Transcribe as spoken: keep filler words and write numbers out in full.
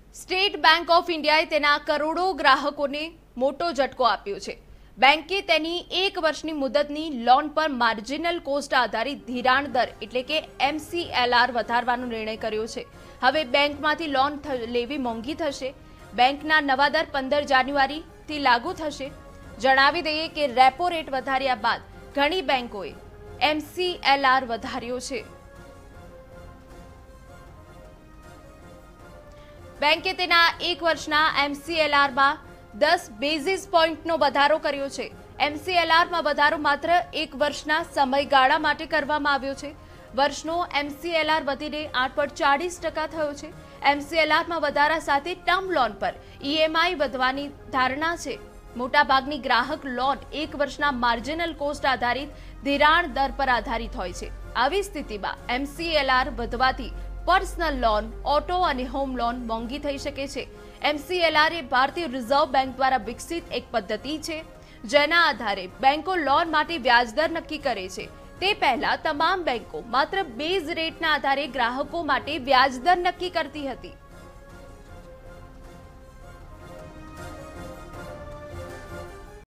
State bank of ઇન્ડિયાએ તેના કરોડો ગ્રાહકોને મોટો ઝટકો આપ્યો છે। બેંકે તેની એક વર્ષની મુદતની લોન પર માર્જિનલ કોસ્ટ આધારિત ધિરાણ દર એટલે કે એમસીએલઆર વધારવાનો નિર્ણય કર્યો છે। હવે બેંકમાંથી લોન લેવી મોંઘી થશે। બેંકના નવા દર પંદર જાન્યુઆરીથી લાગુ થશે। જણાવી દઈએ કે રેપો રેટ વધાર્યા બાદ ઘણી બેંકોએ એમસીએલઆર વધાર્યો છે। બેંકે તેના એક વર્ષના એમસીએલઆરમાં દસ બેઝિસ પોઈન્ટનો વધારો કર્યો છે। એમસીએલઆરમાં વધારો માત્ર એક વર્ષના સમયગાળા માટે કરવામાં આવ્યો છે। વર્ષનો એમસીએલઆર વધીને આઠ પોઈન્ટ ચાલીસ ટકા થયો છે। એમસીએલઆરમાં વધારા સાથે ટર્મ લોન પર ઈએમઆઈ વધવાની ધારણા છે। મોટાભાગની ગ્રાહક લોન એક વર્ષના માર્જિનલ કોસ્ટ આધારિત ધિરાણ દર પર આધારિત હોય છે। આવી સ્થિતિમાં એમસીએલઆર વધવાથી પર્સનલ લોન, ઓટો અને હોમ લોન મોંઘી થઈ શકે છે। એમસીએલઆર એ ભારતીય રિઝર્વ બેંક દ્વારા વિકસિત એક પદ્ધતિ છે જેના આધારે બેંકો લોન માટે વ્યાજદર નક્કી કરે છે। તે પહેલા તમામ બેંકો માત્ર બેઝ રેટના આધારે ગ્રાહકો માટે વ્યાજદર નક્કી કરતી હતી।